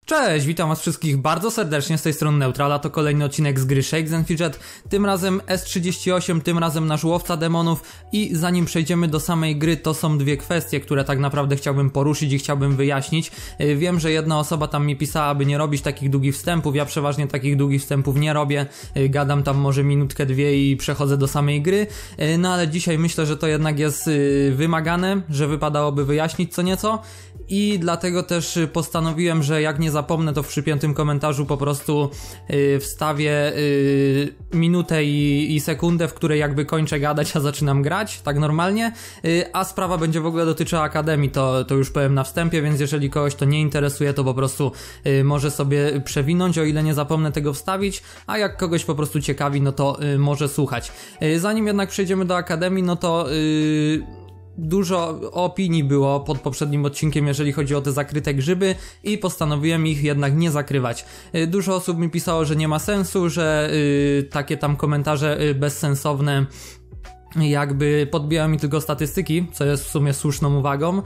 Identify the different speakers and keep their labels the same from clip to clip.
Speaker 1: Cześć, witam was wszystkich bardzo serdecznie, z tej strony Neutral, a to kolejny odcinek z gry Shakes and Fidget, tym razem S38, tym razem nasz łowca demonów i zanim przejdziemy do samej gry, to są dwie kwestie, które tak naprawdę chciałbym poruszyć i chciałbym wyjaśnić. Wiem, że jedna osoba tam mi pisała, aby nie robić takich długich wstępów, ja przeważnie takich długich wstępów nie robię, gadam tam może minutkę, dwie i przechodzę do samej gry, no ale dzisiaj myślę, że to jednak jest wymagane, że wypadałoby wyjaśnić co nieco. I dlatego też postanowiłem, że jak nie zapomnę, to w przypiętym komentarzu po prostu wstawię minutę i sekundę, w której jakby kończę gadać, a zaczynam grać, tak normalnie, a sprawa będzie w ogóle dotyczyła Akademii, to już powiem na wstępie, więc jeżeli kogoś to nie interesuje, to po prostu może sobie przewinąć, o ile nie zapomnę tego wstawić, a jak kogoś po prostu ciekawi, no to może słuchać. Zanim jednak przejdziemy do Akademii, no to dużo opinii było pod poprzednim odcinkiem, jeżeli chodzi o te zakryte grzyby i postanowiłem ich jednak nie zakrywać. Dużo osób mi pisało, że nie ma sensu, że takie tam komentarze bezsensowne jakby podbijają mi tylko statystyki, co jest w sumie słuszną uwagą,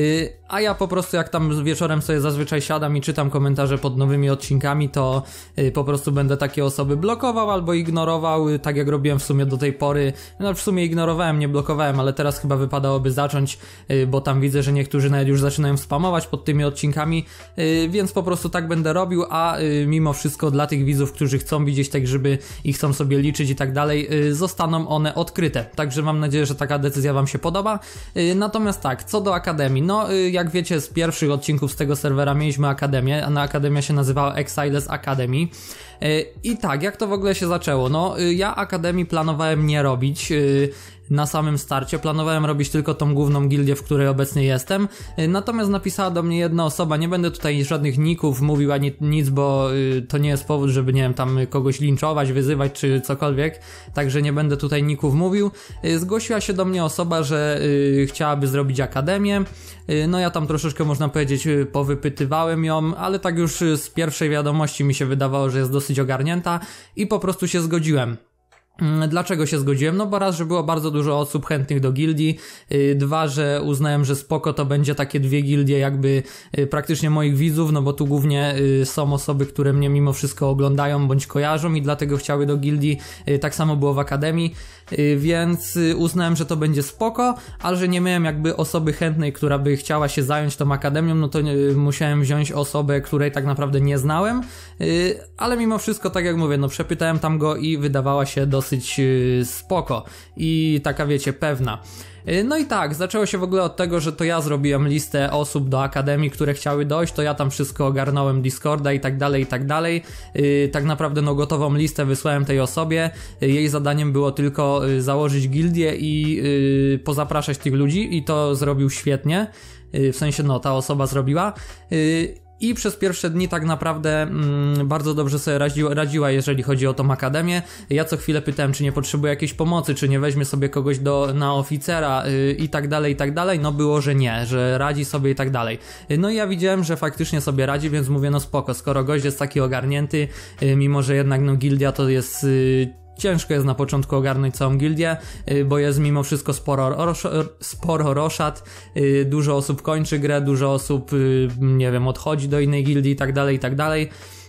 Speaker 1: a ja po prostu jak tam wieczorem sobie zazwyczaj siadam i czytam komentarze pod nowymi odcinkami, to po prostu będę takie osoby blokował albo ignorował, tak jak robiłem w sumie do tej pory. No w sumie ignorowałem, nie blokowałem, ale teraz chyba wypadałoby zacząć, bo tam widzę, że niektórzy nawet już zaczynają spamować pod tymi odcinkami, więc po prostu tak będę robił, a mimo wszystko dla tych widzów, którzy chcą widzieć te grzyby i chcą sobie liczyć i tak dalej, zostaną one odkryte. Także mam nadzieję, że taka decyzja wam się podoba. Natomiast tak, co do Akademii, no jak wiecie z pierwszych odcinków z tego serwera mieliśmy Akademię, a Akademia się nazywała Exiles Academy. I tak, jak to w ogóle się zaczęło? No ja Akademii planowałem nie robić na samym starcie, planowałem robić tylko tą główną gildię, w której obecnie jestem, natomiast napisała do mnie jedna osoba, nie będę tutaj żadnych ników mówił ani nic, bo to nie jest powód, żeby nie wiem, tam kogoś linczować, wyzywać czy cokolwiek, także nie będę tutaj ników mówił. Zgłosiła się do mnie osoba, że chciałaby zrobić Akademię, no ja tam troszeczkę można powiedzieć powypytywałem ją, ale tak już z pierwszej wiadomości mi się wydawało, że jest dosyć ogarnięta i po prostu się zgodziłem. Dlaczego się zgodziłem? No bo raz, że było bardzo dużo osób chętnych do gildii, dwa, że uznałem, że spoko to będzie takie dwie gildie jakby praktycznie moich widzów, no bo tu głównie są osoby, które mnie mimo wszystko oglądają bądź kojarzą i dlatego chciały do gildii, tak samo było w Akademii, więc uznałem, że to będzie spoko, ale że nie miałem jakby osoby chętnej, która by chciała się zająć tą Akademią, no to musiałem wziąć osobę, której tak naprawdę nie znałem, ale mimo wszystko, tak jak mówię, no przepytałem tam go i wydawała się dosyć spoko i taka wiecie, pewna. No i tak, zaczęło się w ogóle od tego, że to ja zrobiłem listę osób do Akademii, które chciały dojść, to ja tam wszystko ogarnąłem, Discorda i tak dalej, i tak dalej. Tak naprawdę no gotową listę wysłałem tej osobie, jej zadaniem było tylko założyć gildię i pozapraszać tych ludzi i to zrobił świetnie, w sensie no ta osoba zrobiła. I przez pierwsze dni tak naprawdę bardzo dobrze sobie radziła, jeżeli chodzi o tą Akademię. Ja co chwilę pytałem, czy nie potrzebuje jakiejś pomocy, czy nie weźmie sobie kogoś na oficera i tak dalej, i tak dalej. No było, że nie, że radzi sobie i tak dalej. No i ja widziałem, że faktycznie sobie radzi, więc mówię, no spoko, skoro gość jest taki ogarnięty, mimo że jednak no gildia to jest ciężko jest na początku ogarnąć całą gildię, bo jest mimo wszystko sporo roszad, dużo osób kończy grę, dużo osób, nie wiem, odchodzi do innej gildii i tak dalej, i tak dalej.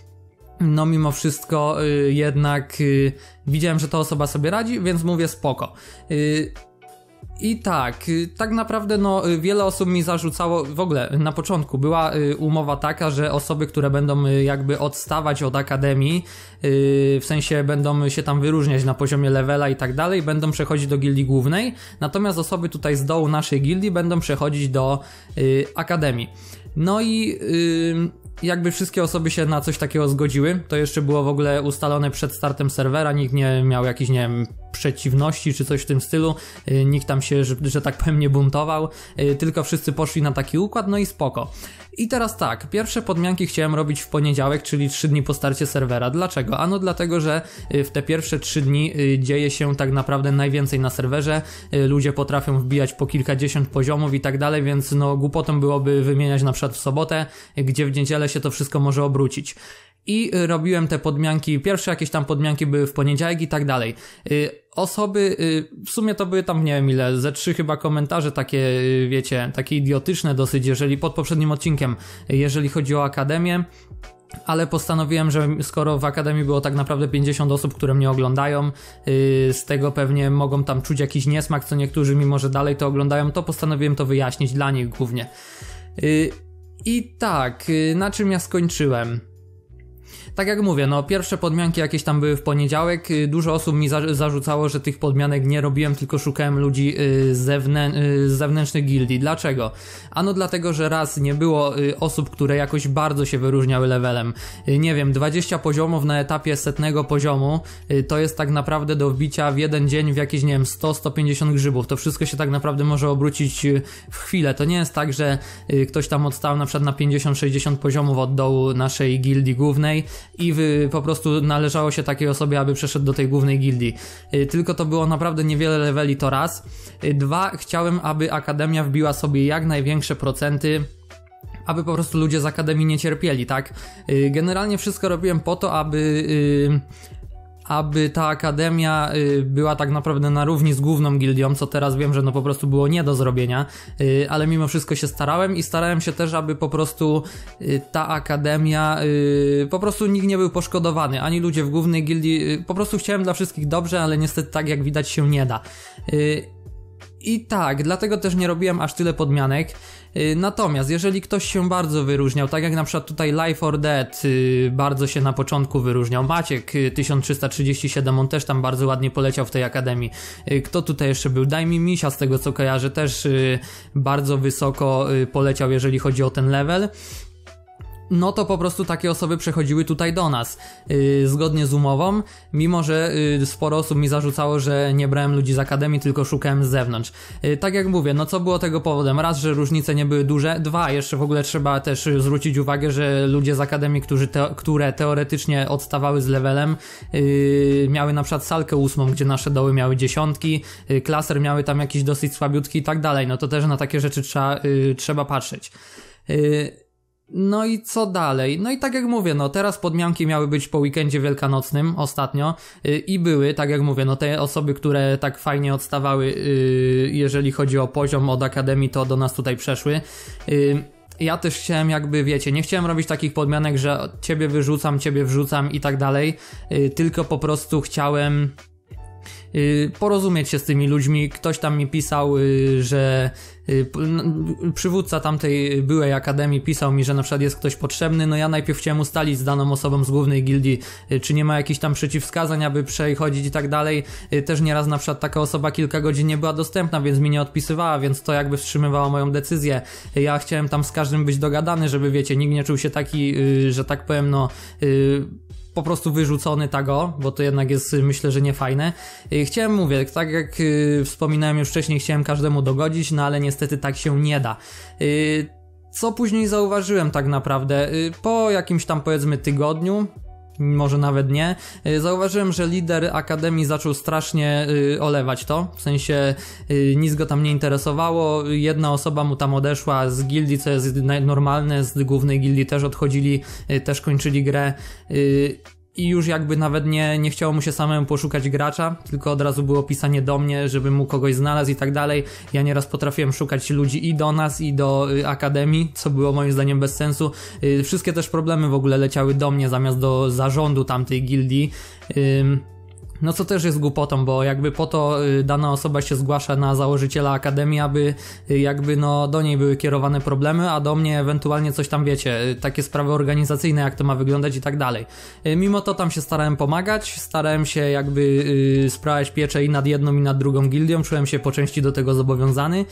Speaker 1: No mimo wszystko jednak widziałem, że ta osoba sobie radzi, więc mówię spoko. I tak naprawdę no wiele osób mi zarzucało, w ogóle na początku była umowa taka, że osoby, które będą jakby odstawać od Akademii, w sensie będą się tam wyróżniać na poziomie levela i tak dalej, będą przechodzić do gildii głównej, natomiast osoby tutaj z dołu naszej gildii będą przechodzić do Akademii. No i jakby wszystkie osoby się na coś takiego zgodziły, to jeszcze było w ogóle ustalone przed startem serwera, nikt nie miał jakichś, nie wiem, przeciwności czy coś w tym stylu, nikt tam się, że tak powiem, nie buntował, tylko wszyscy poszli na taki układ, no i spoko. I teraz tak, pierwsze podmianki chciałem robić w poniedziałek, czyli 3 dni po starcie serwera. Dlaczego? Ano dlatego, że w te pierwsze 3 dni dzieje się tak naprawdę najwięcej na serwerze, ludzie potrafią wbijać po kilkadziesiąt poziomów i tak dalej, więc no głupotą byłoby wymieniać na przykład w sobotę, gdzie w niedzielę się to wszystko może obrócić. i robiłem te podmianki, pierwsze jakieś tam podmianki były w poniedziałek i tak dalej. Osoby, w sumie to były tam nie wiem ile, ze 3 chyba komentarze takie, wiecie, takie idiotyczne dosyć, jeżeli pod poprzednim odcinkiem, jeżeli chodzi o Akademię, ale postanowiłem, że skoro w Akademii było tak naprawdę 50 osób, które mnie oglądają, z tego pewnie mogą tam czuć jakiś niesmak, co niektórzy mimo, że dalej to oglądają, to postanowiłem to wyjaśnić dla nich głównie. I tak, na czym ja skończyłem? Tak jak mówię, no pierwsze podmianki jakieś tam były w poniedziałek, dużo osób mi zarzucało, że tych podmianek nie robiłem, tylko szukałem ludzi z zewnętrznych gildii. Dlaczego? Ano dlatego, że raz nie było osób, które jakoś bardzo się wyróżniały levelem. Nie wiem, 20 poziomów na etapie 100 poziomu to jest tak naprawdę do wbicia w jeden dzień w jakieś, nie wiem, 100-150 grzybów. To wszystko się tak naprawdę może obrócić w chwilę. To nie jest tak, że ktoś tam odstał na przykład na 50-60 poziomów od dołu naszej gildii głównej i po prostu należało się takiej osobie, aby przeszedł do tej głównej gildii. Tylko to było naprawdę niewiele leveli, to raz. 2, chciałem, aby Akademia wbiła sobie jak największe procenty, aby po prostu ludzie z Akademii nie cierpieli, tak? Generalnie wszystko robiłem po to, aby ta Akademia była tak naprawdę na równi z główną gildią, co teraz wiem, że no po prostu było nie do zrobienia, ale mimo wszystko się starałem i starałem się też, aby po prostu ta Akademia, po prostu nikt nie był poszkodowany, ani ludzie w głównej gildii, po prostu chciałem dla wszystkich dobrze, ale niestety tak jak widać się nie da. I tak, dlatego też nie robiłem aż tyle podmianek. Natomiast jeżeli ktoś się bardzo wyróżniał, tak jak na przykład tutaj Life or Dead bardzo się na początku wyróżniał, Maciek 1337, on też tam bardzo ładnie poleciał w tej Akademii. Kto tutaj jeszcze był? Daj mi Misia, z tego co kojarzę, też bardzo wysoko poleciał, jeżeli chodzi o ten level. No to po prostu takie osoby przechodziły tutaj do nas, zgodnie z umową, mimo że sporo osób mi zarzucało, że nie brałem ludzi z Akademii, tylko szukałem z zewnątrz. Tak jak mówię, no co było tego powodem? Raz, że różnice nie były duże, 2, jeszcze w ogóle trzeba też zwrócić uwagę, że ludzie z Akademii, które teoretycznie odstawały z levelem, miały na przykład salkę 8, gdzie nasze doły miały 10, klaser miały tam jakiś dosyć słabiutki i tak dalej, no to też na takie rzeczy trzeba patrzeć. No i co dalej? No i tak jak mówię, no teraz podmianki miały być po weekendzie wielkanocnym ostatnio i były, tak jak mówię, no te osoby, które tak fajnie odstawały, jeżeli chodzi o poziom od Akademii, to do nas tutaj przeszły. Ja też chciałem jakby, wiecie, nie chciałem robić takich podmianek, że ciebie wyrzucam, ciebie wrzucam i tak dalej, tylko po prostu chciałem porozumieć się z tymi ludźmi. Ktoś tam mi pisał, że przywódca tamtej byłej Akademii pisał mi, że na przykład jest ktoś potrzebny, no ja najpierw chciałem ustalić z daną osobą z głównej gildii, czy nie ma jakichś tam przeciwwskazań, aby przechodzić i tak dalej. Też nieraz na przykład taka osoba kilka godzin nie była dostępna, więc mi nie odpisywała, więc to jakby wstrzymywało moją decyzję. Ja chciałem tam z każdym być dogadany, żeby wiecie, nikt nie czuł się taki, że tak powiem, no po prostu wyrzucony tego, bo to jednak jest, myślę, że nie fajne. Chciałem, mówię, tak jak wspominałem już wcześniej, chciałem każdemu dogodzić, no ale niestety tak się nie da. Co później zauważyłem tak naprawdę? Po jakimś tam powiedzmy tygodniu, może nawet nie, zauważyłem, że lider Akademii zaczął strasznie olewać to, w sensie nic go tam nie interesowało, jedna osoba mu tam odeszła z gildii, co jest normalne, z głównej gildii też odchodzili, też kończyli grę i już jakby nawet nie chciało mu się samemu poszukać gracza, tylko od razu było pisanie do mnie, żeby mu kogoś znalazł i tak dalej. Ja nieraz potrafiłem szukać ludzi i do nas, i do Akademii, co było moim zdaniem bez sensu. Wszystkie też problemy w ogóle leciały do mnie zamiast do zarządu tamtej gildii. No co też jest głupotą, bo jakby po to dana osoba się zgłasza na założyciela Akademii, aby jakby no do niej były kierowane problemy, a do mnie ewentualnie coś tam wiecie, takie sprawy organizacyjne, jak to ma wyglądać i tak dalej. Mimo to tam się starałem pomagać, starałem się jakby sprawiać pieczę i nad jedną i nad drugą gildią, czułem się po części do tego zobowiązany.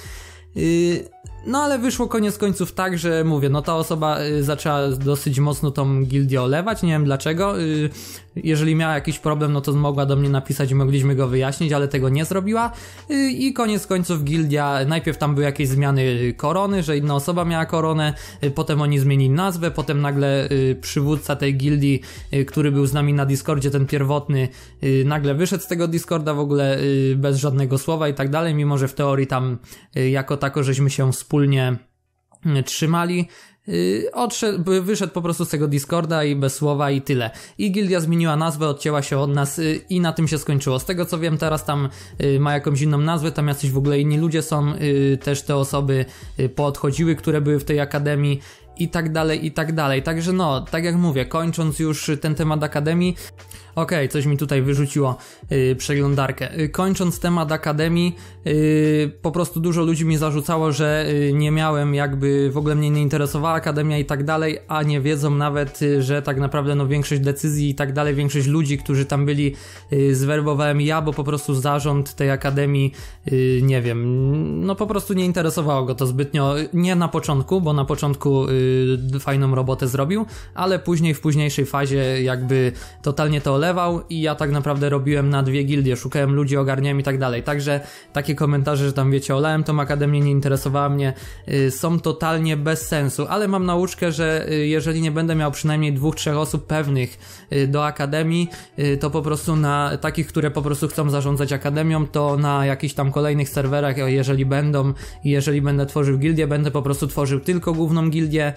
Speaker 1: No ale wyszło koniec końców tak, że mówię, no ta osoba zaczęła dosyć mocno tą gildię olewać, nie wiem dlaczego. Jeżeli miała jakiś problem, no to mogła do mnie napisać i mogliśmy go wyjaśnić, ale tego nie zrobiła. I koniec końców gildia, najpierw tam były jakieś zmiany korony, że inna osoba miała koronę, potem oni zmienili nazwę, potem nagle przywódca tej gildii, który był z nami na Discordzie, ten pierwotny, nagle wyszedł z tego Discorda w ogóle bez żadnego słowa i tak dalej, mimo że w teorii tam jako tako żeśmy się wspólnie trzymali. wyszedł po prostu z tego Discorda i bez słowa i tyle. I gildia zmieniła nazwę, odcięła się od nas i na tym się skończyło. Z tego co wiem, teraz tam ma jakąś inną nazwę, tam jacyś w ogóle inni ludzie są, też te osoby poodchodziły, które były w tej akademii i tak dalej, i tak dalej. Także no, tak jak mówię, kończąc już ten temat akademii, okej, coś mi tutaj wyrzuciło przeglądarkę. Kończąc temat akademii, po prostu dużo ludzi mi zarzucało, że nie miałem jakby, w ogóle mnie nie interesowała akademia i tak dalej, a nie wiedzą nawet, że tak naprawdę no większość decyzji i tak dalej, większość ludzi, którzy tam byli, zwerbowałem ja, bo po prostu zarząd tej akademii, nie wiem, no po prostu nie interesowało go to zbytnio, nie na początku, bo na początku fajną robotę zrobił, ale później w późniejszej fazie jakby totalnie to olewał i ja tak naprawdę robiłem na 2 gildie, szukałem ludzi, ogarniałem i tak dalej, także takie komentarze, że tam wiecie, olałem tą akademię, nie interesowała mnie, są totalnie bez sensu, ale mam nauczkę, że jeżeli nie będę miał przynajmniej 2-3 osób pewnych do akademii, to po prostu na takich, które po prostu chcą zarządzać akademią, to na jakichś tam kolejnych serwerach, jeżeli będę tworzył gildię, będę po prostu tworzył tylko główną gildię,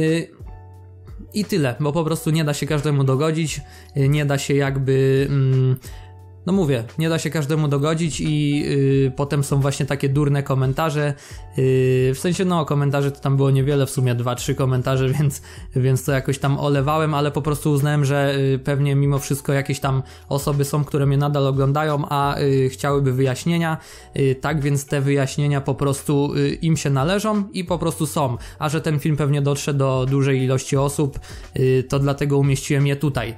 Speaker 1: i tyle, bo po prostu nie da się każdemu dogodzić, nie da się jakby... No mówię, nie da się każdemu dogodzić i potem są właśnie takie durne komentarze, w sensie no komentarzy to tam było niewiele, w sumie 2-3 komentarze, więc to jakoś tam olewałem, ale po prostu uznałem, że pewnie mimo wszystko jakieś tam osoby są, które mnie nadal oglądają, a chciałyby wyjaśnienia, tak więc te wyjaśnienia po prostu im się należą i po prostu są, a że ten film pewnie dotrze do dużej ilości osób, to dlatego umieściłem je tutaj.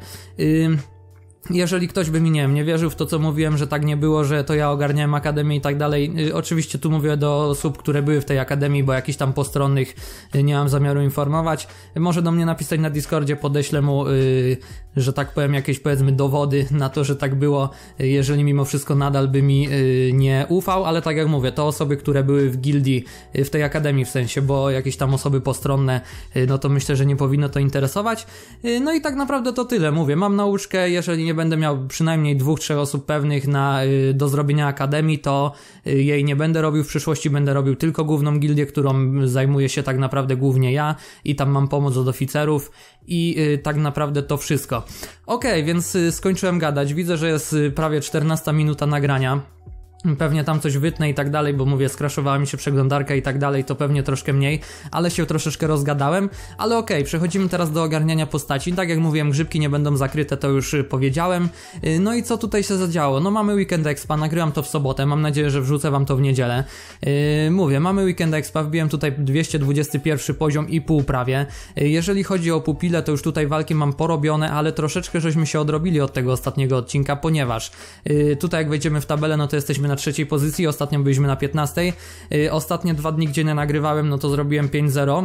Speaker 1: Jeżeli ktoś by mi, nie wierzył w to, co mówiłem, że tak nie było, że to ja ogarniałem akademię i tak dalej, oczywiście tu mówię do osób, które były w tej akademii, bo jakichś tam postronnych nie mam zamiaru informować, może do mnie napisać na Discordzie, podeślę mu, że tak powiem, jakieś powiedzmy dowody na to, że tak było, jeżeli mimo wszystko nadal by mi nie ufał, ale tak jak mówię, to osoby, które były w gildii, w tej akademii w sensie, bo jakieś tam osoby postronne, no to myślę, że nie powinno to interesować. No i tak naprawdę to tyle, mówię, mam nauczkę, jeżeli nie będę miał przynajmniej 2-3 osób pewnych do zrobienia akademii, to jej nie będę robił w przyszłości, będę robił tylko główną gildię, którą zajmuję się tak naprawdę głównie ja i tam mam pomoc od oficerów i tak naprawdę to wszystko. Okej, więc skończyłem gadać, widzę, że jest prawie 14 minuta nagrania. Pewnie tam coś wytnę i tak dalej, bo mówię, skraszowała mi się przeglądarka i tak dalej, to pewnie troszkę mniej, ale się troszeczkę rozgadałem, ale okej, przechodzimy teraz do ogarniania postaci. Tak jak mówiłem, grzybki nie będą zakryte, to już powiedziałem. No i co tutaj się zadziało? No mamy Weekend Expa, nagrywam to w sobotę, mam nadzieję, że wrzucę wam to w niedzielę. Mówię, mamy Weekend Expa, wbiłem tutaj 221 poziom i pół prawie. Jeżeli chodzi o pupile, to już tutaj walki mam porobione, ale troszeczkę żeśmy się odrobili od tego ostatniego odcinka, ponieważ tutaj jak wejdziemy w tabelę, no to jesteśmy na 3. pozycji, ostatnio byliśmy na 15. Ostatnie 2 dni, gdzie nie nagrywałem, no to zrobiłem 5-0.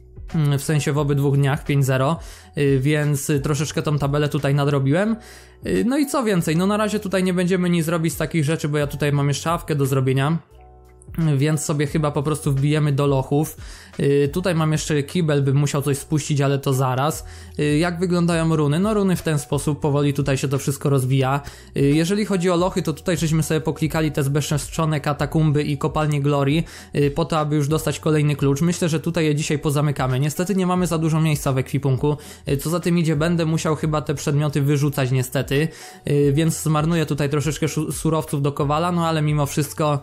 Speaker 1: W sensie w obydwu dniach 5-0, więc troszeczkę tą tabelę tutaj nadrobiłem. No i co więcej, no na razie tutaj nie będziemy nic robić z takich rzeczy, bo ja tutaj mam jeszcze szafkę do zrobienia. Więc sobie chyba po prostu wbijemy do lochów. Tutaj mam jeszcze kibel, bym musiał coś spuścić, ale to zaraz. Jak wyglądają runy? No runy w ten sposób, powoli tutaj się to wszystko rozwija. Jeżeli chodzi o lochy, to tutaj żeśmy sobie poklikali te zbezczeszczone katakumby i kopalnie Glory, po to, aby już dostać kolejny klucz. Myślę, że tutaj je dzisiaj pozamykamy. Niestety nie mamy za dużo miejsca w ekwipunku. Co za tym idzie, będę musiał chyba te przedmioty wyrzucać niestety, więc zmarnuję tutaj troszeczkę surowców do kowala, no ale mimo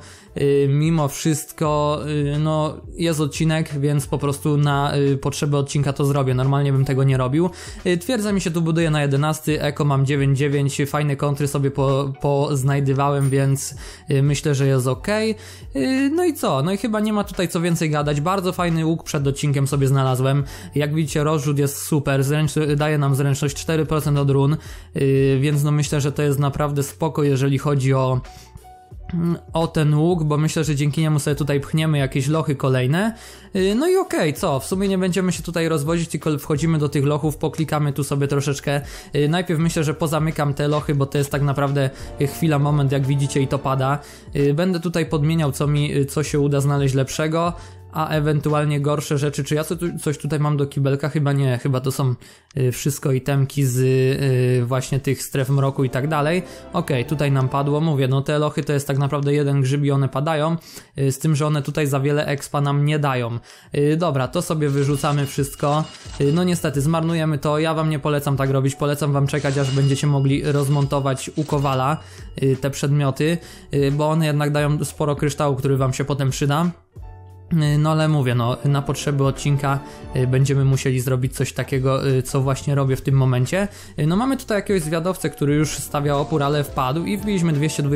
Speaker 1: wszystko no jest odcinek, więc po prostu na potrzeby odcinka to zrobię. Normalnie bym tego nie robił. Twierdza mi się tu buduje na 11, eko mam 9-9, fajne kontry sobie poznajdywałem, więc myślę, że jest ok. No i co? No i chyba nie ma tutaj co więcej gadać. Bardzo fajny łuk przed odcinkiem sobie znalazłem. Jak widzicie, rozrzut jest super, daje nam zręczność 4% od run, więc no myślę, że to jest naprawdę spoko, jeżeli chodzi o ten łuk, bo myślę, że dzięki niemu sobie tutaj pchniemy jakieś lochy kolejne. No i okej, co? W sumie nie będziemy się tutaj rozwozić, tylko wchodzimy do tych lochów, poklikamy tu sobie troszeczkę. Najpierw myślę, że pozamykam te lochy, bo to jest tak naprawdę chwila, moment, jak widzicie, i to pada. Będę tutaj podmieniał, co się uda znaleźć lepszego. a ewentualnie gorsze rzeczy. Czy ja coś tutaj mam do kibelka? Chyba nie, chyba to są wszystko itemki z właśnie tych stref mroku i tak dalej. Okej, tutaj nam padło, mówię, no te lochy to jest tak naprawdę jeden grzyb i one padają, z tym, że one tutaj za wiele expa nam nie dają. Dobra, to sobie wyrzucamy wszystko. No niestety, zmarnujemy to, ja wam nie polecam tak robić, polecam wam czekać, aż będziecie mogli rozmontować u Kowala te przedmioty, bo one jednak dają sporo kryształu, który wam się potem przyda. No ale mówię, no na potrzeby odcinka będziemy musieli zrobić coś takiego, co właśnie robię w tym momencie. No mamy tutaj jakiegoś zwiadowcę, który już stawia opór, ale wpadł i wbiliśmy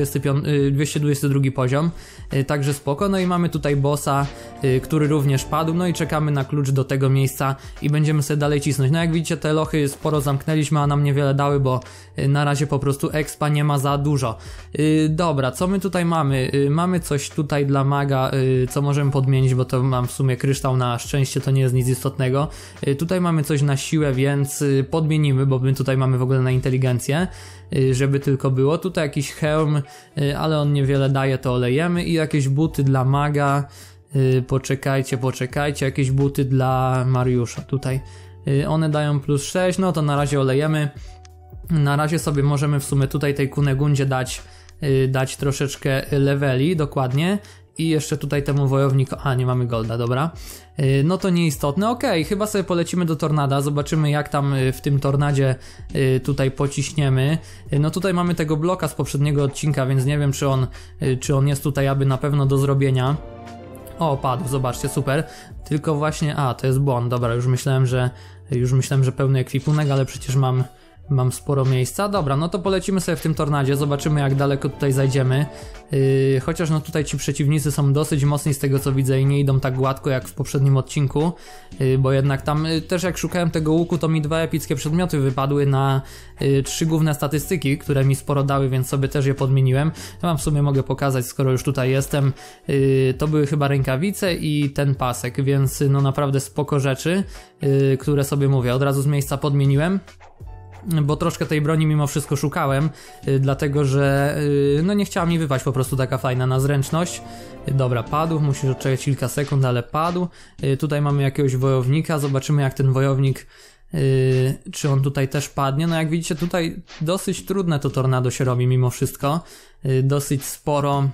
Speaker 1: 222 poziom, także spoko. No i mamy tutaj bossa, który również padł, no i czekamy na klucz do tego miejsca i będziemy sobie dalej cisnąć. No jak widzicie, te lochy sporo zamknęliśmy, a nam niewiele dały, bo na razie po prostu expa nie ma za dużo. Dobra, co my tutaj mamy? Mamy coś tutaj dla maga, co możemy podmienić, bo to mam w sumie kryształ, na szczęście to nie jest nic istotnego. Tutaj mamy coś na siłę, więc podmienimy, bo my tutaj mamy w ogóle na inteligencję, żeby tylko było. Tutaj jakiś hełm, ale on niewiele daje, to olejemy, i jakieś buty dla maga. Poczekajcie, jakieś buty dla Mariusza tutaj. One dają plus 6, no to na razie olejemy. Na razie sobie możemy w sumie tutaj tej Kunegundzie dać troszeczkę leveli, dokładnie. I jeszcze tutaj temu wojownikowi... A, nie mamy golda, dobra. No to nieistotne. Okej, chyba sobie polecimy do tornada. Zobaczymy, jak tam w tym tornadzie tutaj pociśniemy. No tutaj mamy tego bloka z poprzedniego odcinka, więc nie wiem, czy on jest tutaj aby na pewno do zrobienia. O, padł, zobaczcie, super. Tylko właśnie... A, to jest błąd, dobra, już myślałem, że pełny ekwipunek, ale przecież mam sporo miejsca. Dobra, no to polecimy sobie w tym tornadzie, zobaczymy, jak daleko tutaj zajdziemy. Chociaż no tutaj ci przeciwnicy są dosyć mocni z tego, co widzę, i nie idą tak gładko jak w poprzednim odcinku, bo jednak tam też jak szukałem tego łuku, to mi 2 epickie przedmioty wypadły na 3 główne statystyki, które mi sporo dały, więc sobie też je podmieniłem. Ja wam w sumie mogę pokazać, skoro już tutaj jestem. To były chyba rękawice i ten pasek, więc no naprawdę spoko rzeczy, które sobie mówię, od razu z miejsca podmieniłem. Bo troszkę tej broni mimo wszystko szukałem, dlatego że no nie chciała mi wypaść po prostu taka fajna na zręczność. Dobra, padł, musisz odczekać kilka sekund, ale padł. Tutaj mamy jakiegoś wojownika, zobaczymy, jak ten wojownik, czy on tutaj też padnie. No jak widzicie, tutaj dosyć trudne to tornado się robi mimo wszystko, dosyć sporo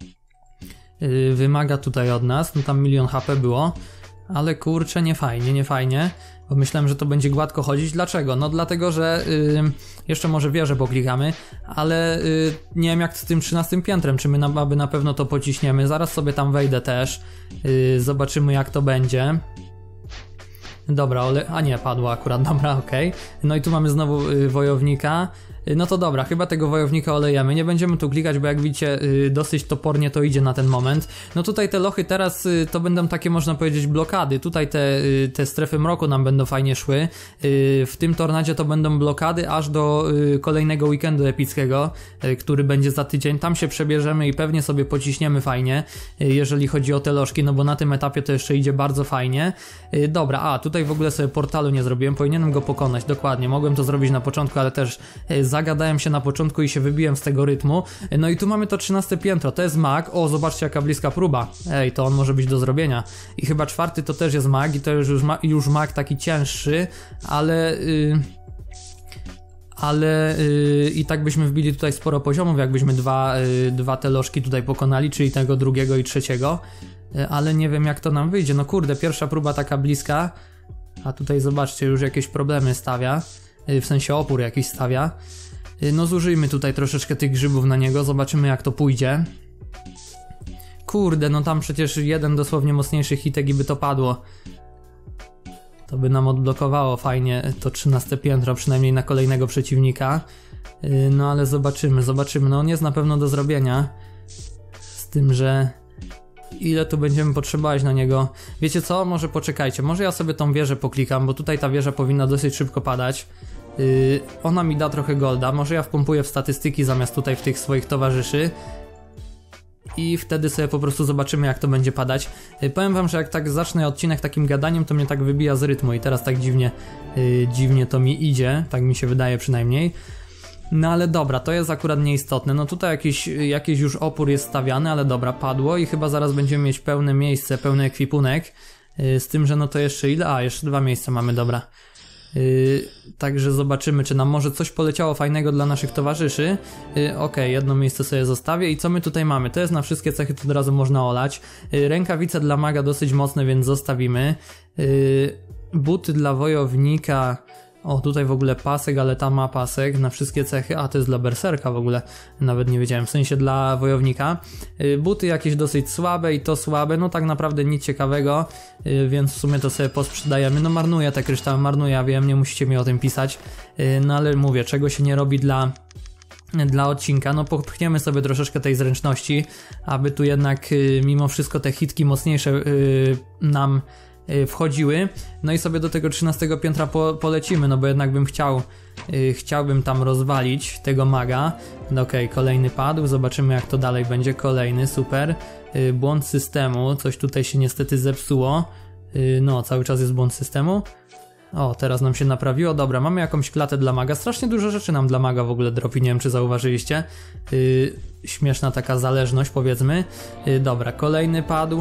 Speaker 1: wymaga tutaj od nas, no tam 1 000 000 HP było, ale kurczę, nie fajnie. Bo myślałem, że to będzie gładko chodzić. Dlaczego? No dlatego, że jeszcze może wieżę poklikamy, ale nie wiem jak z tym 13 piętrem, czy my aby na pewno to pociśniemy. Zaraz sobie tam wejdę też, zobaczymy, jak to będzie. Dobra, a nie, padło akurat, dobra, okej. No i tu mamy znowu wojownika. No to dobra, chyba tego wojownika olejemy. Nie będziemy tu klikać, bo jak widzicie, dosyć topornie to idzie na ten moment. No tutaj te lochy teraz to będą takie, można powiedzieć, blokady. Tutaj te strefy mroku nam będą fajnie szły. W tym tornadzie to będą blokady aż do kolejnego weekendu epickiego, który będzie za tydzień. Tam się przebierzemy i pewnie sobie pociśniemy fajnie, jeżeli chodzi o te lożki, no bo na tym etapie to jeszcze idzie bardzo fajnie. Dobra, a tutaj w ogóle sobie portalu nie zrobiłem, powinienem go pokonać, dokładnie. Mogłem to zrobić na początku, ale też zagadałem się na początku i się wybiłem z tego rytmu. No i tu mamy to 13 piętro, to jest mag. O, zobaczcie, jaka bliska próba. Ej, to on może być do zrobienia. I chyba 4 to też jest mag i to już mag taki cięższy, ale i tak byśmy wbili tutaj sporo poziomów, jakbyśmy dwa te lożki tutaj pokonali, czyli tego drugiego i trzeciego. Ale nie wiem, jak to nam wyjdzie. No kurde, pierwsza próba taka bliska, a tutaj zobaczcie, już jakieś problemy stawia. W sensie opór jakiś stawia. No zużyjmy tutaj troszeczkę tych grzybów na niego, zobaczymy, jak to pójdzie. Kurde, no tam przecież jeden dosłownie mocniejszy hitek i by to padło. To by nam odblokowało fajnie to 13 piętro, przynajmniej na kolejnego przeciwnika. No ale zobaczymy. No on jest na pewno do zrobienia. Z tym, że ile tu będziemy potrzebować na niego. Wiecie co? Może poczekajcie. Może ja sobie tą wieżę poklikam, bo tutaj ta wieża powinna dosyć szybko padać. Ona mi da trochę golda. Może ja wpompuję w statystyki zamiast tutaj w tych swoich towarzyszy. I wtedy sobie po prostu zobaczymy, jak to będzie padać. Powiem wam, że jak tak zacznę odcinek takim gadaniem, to mnie tak wybija z rytmu i teraz tak dziwnie to mi idzie. Tak mi się wydaje przynajmniej. No ale dobra, to jest akurat nieistotne. No tutaj jakiś już opór jest stawiany, ale dobra, padło i chyba zaraz będziemy mieć pełne miejsce, pełny ekwipunek. Z tym, że no to jeszcze ile? A, jeszcze 2 miejsca mamy, dobra. Także zobaczymy, czy nam może coś poleciało fajnego dla naszych towarzyszy. Okej, jedno miejsce sobie zostawię. I co my tutaj mamy? To jest na wszystkie cechy, to od razu można olać. Rękawice dla maga dosyć mocne, więc zostawimy. Buty dla wojownika. O, tutaj w ogóle pasek, ale tam ma pasek na wszystkie cechy. A, to jest dla berserka w ogóle. Nawet nie wiedziałem, w sensie dla wojownika. Buty jakieś dosyć słabe i to słabe. No tak naprawdę nic ciekawego, więc w sumie to sobie posprzedajemy. No marnuję te kryształy, marnuję, ja wiem, nie musicie mi o tym pisać. No ale mówię, czego się nie robi dla odcinka, no popchniemy sobie troszeczkę tej zręczności, aby tu jednak mimo wszystko te hitki mocniejsze nam wchodziły, no i sobie do tego 13 piętra polecimy, no bo jednak bym chciałbym tam rozwalić tego maga. No okej, kolejny padł, zobaczymy jak to dalej będzie, kolejny, super. Błąd systemu, coś tutaj się niestety zepsuło, no cały czas jest błąd systemu. O, teraz nam się naprawiło, dobra, mamy jakąś klatę dla maga, strasznie dużo rzeczy nam dla maga w ogóle dropi, nie wiem czy zauważyliście. Śmieszna taka zależność, powiedzmy. Dobra, kolejny padł.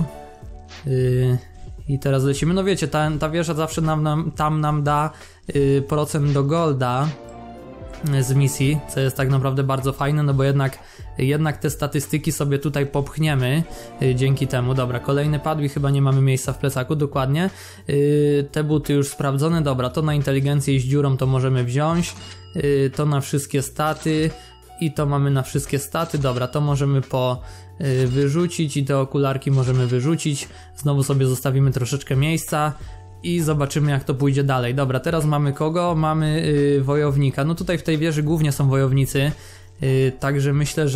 Speaker 1: I teraz lecimy, no wiecie, ta wieża zawsze nam da procent do golda z misji, co jest tak naprawdę bardzo fajne, no bo jednak te statystyki sobie tutaj popchniemy dzięki temu. Dobra, kolejny padł i chyba nie mamy miejsca w plecaku, dokładnie. Te buty już sprawdzone, dobra, to na inteligencję i z dziurą to możemy wziąć, to na wszystkie staty i to mamy na wszystkie staty, dobra, to możemy wyrzucić i te okularki możemy wyrzucić, znowu sobie zostawimy troszeczkę miejsca i zobaczymy jak to pójdzie dalej. Dobra, teraz mamy kogo? Mamy wojownika, no tutaj w tej wieży głównie są wojownicy, także myślę,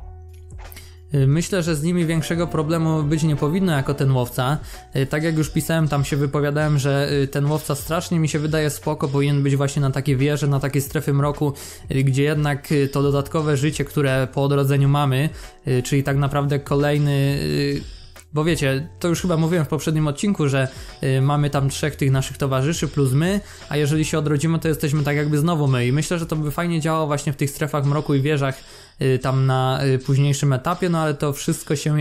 Speaker 1: że z nimi większego problemu być nie powinno jako ten łowca. Tak jak już pisałem, tam się wypowiadałem, że ten łowca strasznie mi się wydaje spoko, powinien być właśnie na takie wieże, na takie strefy mroku, gdzie jednak to dodatkowe życie, które po odrodzeniu mamy, czyli tak naprawdę kolejny... Bo wiecie, to już chyba mówiłem w poprzednim odcinku, że mamy tam 3 tych naszych towarzyszy plus my, a jeżeli się odrodzimy, to jesteśmy tak jakby znowu my i myślę, że to by fajnie działało właśnie w tych strefach mroku i wieżach tam na późniejszym etapie, no ale to wszystko się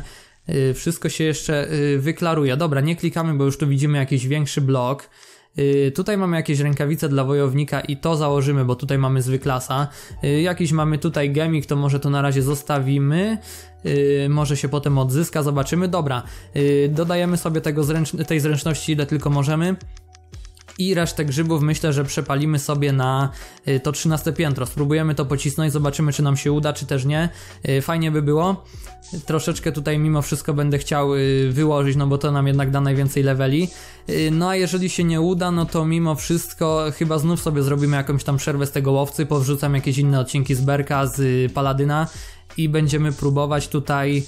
Speaker 1: jeszcze wyklaruje. Dobra, nie klikamy, bo już tu widzimy jakiś większy blok. Tutaj mamy jakieś rękawice dla wojownika i to założymy, bo tutaj mamy zwyklasa. Jakiś mamy tutaj gemik, to może to na razie zostawimy. Może się potem odzyska, zobaczymy. Dobra, dodajemy sobie tej zręczności ile tylko możemy. I resztę grzybów myślę, że przepalimy sobie na to 13 piętro. Spróbujemy to pocisnąć, zobaczymy czy nam się uda, czy też nie. Fajnie by było. Troszeczkę tutaj mimo wszystko będę chciał wyłożyć, no bo to nam jednak da najwięcej leveli. No a jeżeli się nie uda, no to mimo wszystko chyba znów sobie zrobimy jakąś tam przerwę z tego łowcy, powrzucam jakieś inne odcinki z Berka, z Paladyna i będziemy próbować tutaj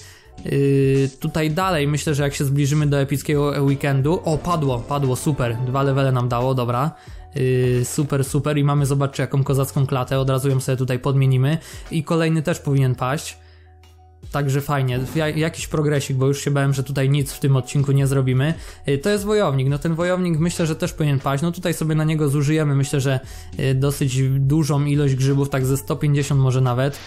Speaker 1: dalej. Myślę, że jak się zbliżymy do epickiego weekendu... O, padło, super, 2 levele nam dało, dobra. Super i mamy, zobaczcie jaką kozacką klatę, od razu ją sobie tutaj podmienimy i kolejny też powinien paść. Także fajnie, jakiś progresik, bo już się bałem, że tutaj nic w tym odcinku nie zrobimy. To jest wojownik, no ten wojownik myślę, że też powinien paść, no tutaj sobie na niego zużyjemy, myślę, że dosyć dużą ilość grzybów, tak ze 150 może nawet.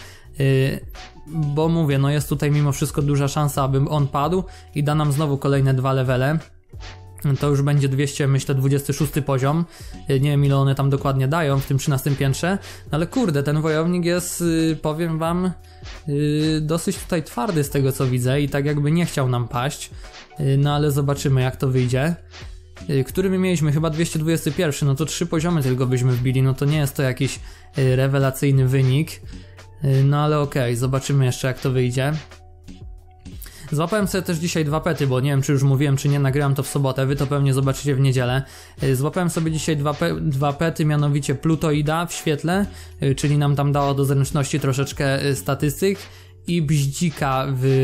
Speaker 1: Bo mówię, no jest tutaj mimo wszystko duża szansa, aby on padł i da nam znowu kolejne 2 levele. To już będzie 200, myślę 26 poziom. Nie wiem ile one tam dokładnie dają w tym 13 piętrze, no ale kurde, ten wojownik jest, powiem wam, dosyć tutaj twardy z tego co widzę i tak jakby nie chciał nam paść. No ale zobaczymy jak to wyjdzie. Który my mieliśmy? Chyba 221, no to 3 poziomy tylko byśmy wbili, no to nie jest to jakiś rewelacyjny wynik. No ale okej, zobaczymy jeszcze jak to wyjdzie. Złapałem sobie też dzisiaj 2 pety, bo nie wiem czy już mówiłem czy nie, nagrałem to w sobotę, wy to pewnie zobaczycie w niedzielę. Złapałem sobie dzisiaj 2 pety, mianowicie Plutoida w świetle, czyli nam tam dało do zręczności troszeczkę statystyk, i Bździka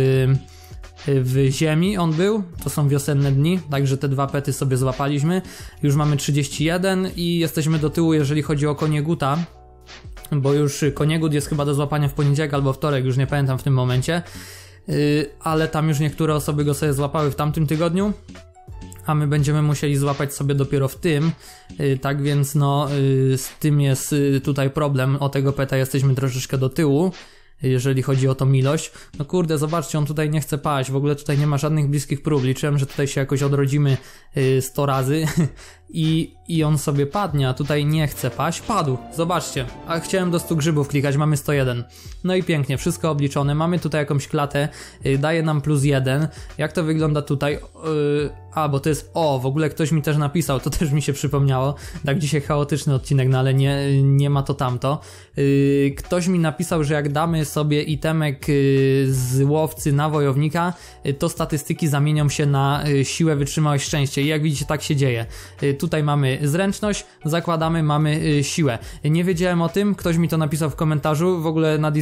Speaker 1: w ziemi on był, to są wiosenne dni, także te 2 pety sobie złapaliśmy. Już mamy 31 i jesteśmy do tyłu jeżeli chodzi o Konieguta, bo już Koniegód jest chyba do złapania w poniedziałek albo wtorek, już nie pamiętam w tym momencie, ale tam już niektóre osoby go sobie złapały w tamtym tygodniu, a my będziemy musieli złapać sobie dopiero w tym, tak więc no z tym jest tutaj problem, o tego peta jesteśmy troszeczkę do tyłu, jeżeli chodzi o tą ilość. No kurde, zobaczcie, on tutaj nie chce paść, w ogóle tutaj nie ma żadnych bliskich prób, liczyłem, że tutaj się jakoś odrodzimy 100 razy i on sobie padnie, a tutaj nie chce paść, padł, zobaczcie, a chciałem do 100 grzybów klikać, mamy 101, no i pięknie, wszystko obliczone, mamy tutaj jakąś klatę, daje nam +1, jak to wygląda tutaj, bo to jest, w ogóle ktoś mi też napisał, to też mi się przypomniało, tak dzisiaj chaotyczny odcinek, no ale nie ma to tamto, ktoś mi napisał, że jak damy sobie itemek z łowcy na wojownika, to statystyki zamienią się na siłę, wytrzymałość, szczęście i jak widzicie tak się dzieje, tutaj mamy zręczność, zakładamy, mamy siłę. Nie wiedziałem o tym, ktoś mi to napisał w komentarzu, w ogóle na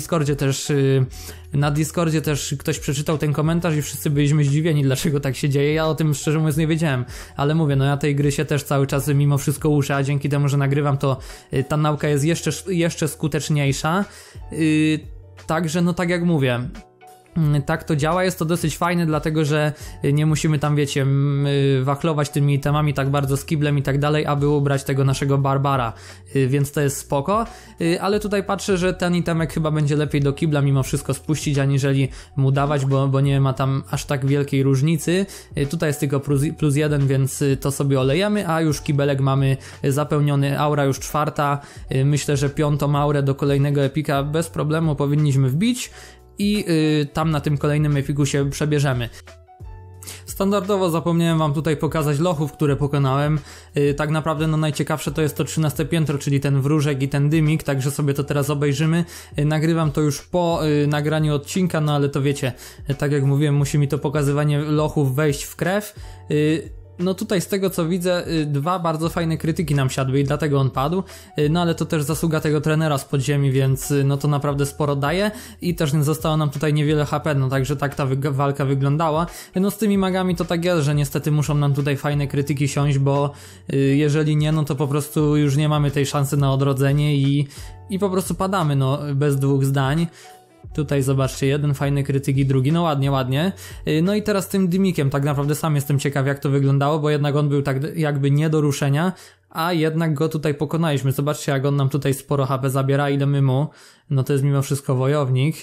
Speaker 1: Discordzie też ktoś przeczytał ten komentarz i wszyscy byliśmy zdziwieni, dlaczego tak się dzieje, ja o tym szczerze mówiąc nie wiedziałem, ale mówię, no ja tej gry się też cały czas mimo wszystko uczę, a dzięki temu, że nagrywam, to ta nauka jest jeszcze skuteczniejsza, także no tak jak mówię, tak to działa, jest to dosyć fajne, dlatego że nie musimy tam, wiecie, wachlować tymi itemami tak bardzo z kiblem i tak dalej, aby ubrać tego naszego barbara, więc to jest spoko, ale tutaj patrzę, że ten itemek chyba będzie lepiej do kibla mimo wszystko spuścić, aniżeli mu dawać, bo nie ma tam aż tak wielkiej różnicy, tutaj jest tylko +1, więc to sobie olejemy, a już kibelek mamy zapełniony, aura już 4, myślę, że 5. aurę do kolejnego epika bez problemu powinniśmy wbić, i tam na tym kolejnym epiku się przebierzemy. Standardowo zapomniałem wam tutaj pokazać lochów, które pokonałem. Tak naprawdę no najciekawsze to jest to 13 piętro, czyli ten wróżek i ten dymik, także sobie to teraz obejrzymy. Nagrywam to już po nagraniu odcinka, no ale to wiecie, tak jak mówiłem, musi mi to pokazywanie lochów wejść w krew. No tutaj z tego co widzę 2 bardzo fajne krytyki nam siadły i dlatego on padł, no ale to też zasługa tego trenera z podziemi, więc no to naprawdę sporo daje i też zostało nam tutaj niewiele HP, no także tak ta walka wyglądała. No z tymi magami to tak jest, że niestety muszą nam tutaj fajne krytyki siąść, bo jeżeli nie, no to po prostu już nie mamy tej szansy na odrodzenie i po prostu padamy, no bez 2 zdań. Tutaj zobaczcie, jeden fajny krytyk i drugi, no ładnie. No i teraz tym dymikiem, tak naprawdę sam jestem ciekaw jak to wyglądało, bo jednak on był tak jakby nie do ruszenia, a jednak go tutaj pokonaliśmy. Zobaczcie jak on nam tutaj sporo HP zabiera, ile my mu, no to jest mimo wszystko wojownik,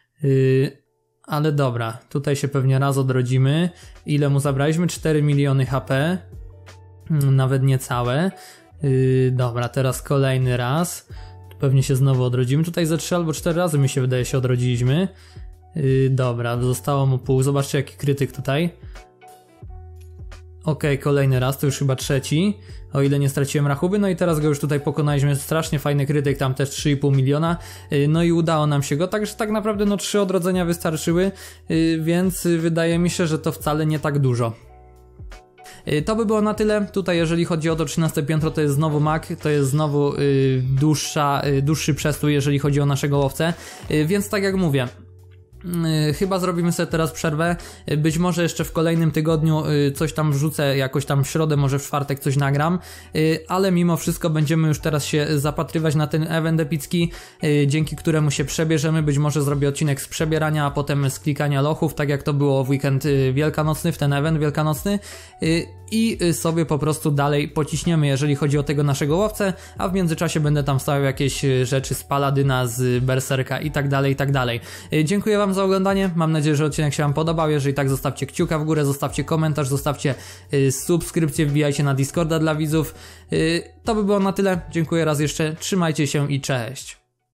Speaker 1: ale dobra, tutaj się pewnie raz odrodzimy. Ile mu zabraliśmy? 4 miliony HP, nawet niecałe. Dobra, teraz kolejny raz. Pewnie się znowu odrodzimy. Tutaj ze 3 albo 4 razy mi się wydaje się odrodziliśmy. Dobra, zostało mu pół. Zobaczcie jaki krytyk tutaj. Okej, kolejny raz, to już chyba 3. O ile nie straciłem rachuby. No i teraz go już tutaj pokonaliśmy. Strasznie fajny krytyk, tam też 3,5 miliona. No i udało nam się go. Także tak naprawdę no 3 odrodzenia wystarczyły. Więc wydaje mi się, że to wcale nie tak dużo. To by było na tyle. Tutaj jeżeli chodzi o to 13 piętro, to jest znowu mag, to jest znowu dłuższy przestój, jeżeli chodzi o naszego łowcę, więc tak jak mówię, chyba zrobimy sobie teraz przerwę, być może jeszcze w kolejnym tygodniu coś tam wrzucę, jakoś tam w środę, może w czwartek coś nagram, ale mimo wszystko będziemy już teraz się zapatrywać na ten event epicki, dzięki któremu się przebierzemy, być może zrobię odcinek z przebierania, a potem z klikania lochów, tak jak to było w weekend wielkanocny, w ten event wielkanocny, i sobie po prostu dalej pociśniemy, jeżeli chodzi o tego naszego łowcę, a w międzyczasie będę tam wstawiał jakieś rzeczy z Paladyna, z Berserka i tak dalej, i tak dalej. Dziękuję wam za oglądanie, mam nadzieję, że odcinek się wam podobał, jeżeli tak zostawcie kciuka w górę, zostawcie komentarz, zostawcie subskrypcję, wbijajcie na Discorda dla widzów. To by było na tyle, dziękuję raz jeszcze, trzymajcie się i cześć.